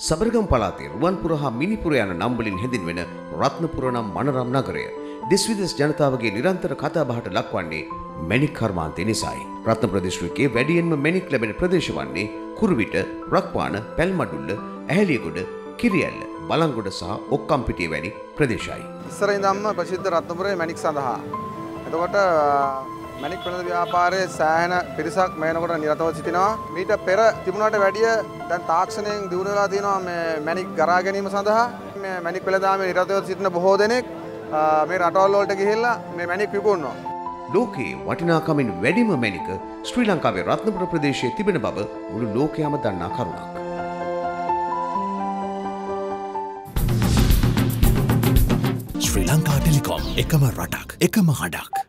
සබරගම් පළාතේ රුවන්පුර හා මිනිපුර යන නම් වලින් හැඳින්වෙන රත්නපුර නම් මනරම් නගරය දෙස් විදෙස් ජනතාවගේ නිරන්තර කතාබහට ලක්වන්නේ මැණික් කර්මාන්තය නිසායි. රත්නපුර දිස්ත්‍රික්කයේ වැඩියෙන්ම මැණික් ලැබෙන ප්‍රදේශ වන්නේ කුරුවිට, රක්වාන, පැල්මඩුල්ල, ඇහැලියගොඩ, කිරියැල්ල, බලංගොඩ සහ ඔක්කම්පිටිය වැනි ප්‍රදේශයි. ඉස්සර ඉඳන්ම ප්‍රසිද්ධ රත්නපුරේ මැණික් සඳහා. එතකොට මැණික් වෙළඳ ව්‍යාපාරයේ සෑහෙන පිරිසක් මේනකොට නිරතව සිටිනවා. මීට පෙර තිබුණාට වැඩිය දැන් තාක්ෂණයෙන් දියුණු වෙලා තියෙනවා මේ මැණික් ගරා ගැනීම සඳහා. මේ මැණික් වෙළඳාමේ නිරතව සිටින බොහෝ දෙනෙක් මේ රටවල් වලට ගිහිල්ලා මේ මැණික් විකුණනවා. ලෝකයේ වටිනාකමින් වැඩිම මැණික ශ්‍රී ලංකාවේ රත්නපුර ප්‍රදේශයේ තිබෙන බව මුළු ලෝකයම දන්නා කරුණක්. ශ්‍රී ලංකා ටෙලිකොම් එකම රටක් එකම හඬක්.